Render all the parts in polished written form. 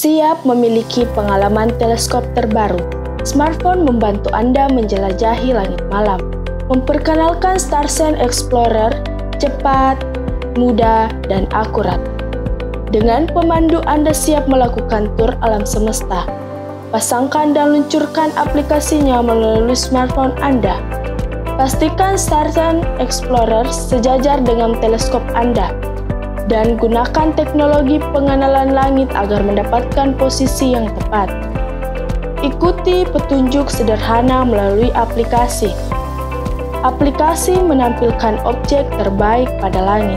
Siap memiliki pengalaman teleskop terbaru. Smartphone membantu Anda menjelajahi langit malam. Memperkenalkan StarSense Explorer cepat, mudah, dan akurat. Dengan pemandu Anda siap melakukan tur alam semesta. Pasangkan dan luncurkan aplikasinya melalui smartphone Anda. Pastikan StarSense Explorer sejajar dengan teleskop Anda. Dan gunakan teknologi pengenalan langit agar mendapatkan posisi yang tepat. Ikuti petunjuk sederhana melalui aplikasi. Aplikasi menampilkan objek terbaik pada langit.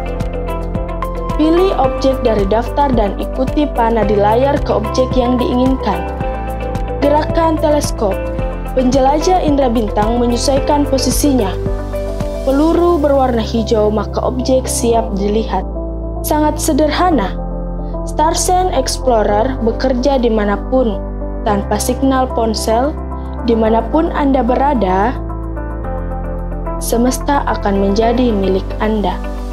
Pilih objek dari daftar dan ikuti panah di layar ke objek yang diinginkan. Gerakan teleskop. Penjelajah indera bintang menyesuaikan posisinya. Peluru berwarna hijau maka objek siap dilihat. Sangat sederhana. StarSense Explorer bekerja dimanapun, tanpa signal ponsel, dimanapun Anda berada, semesta akan menjadi milik Anda.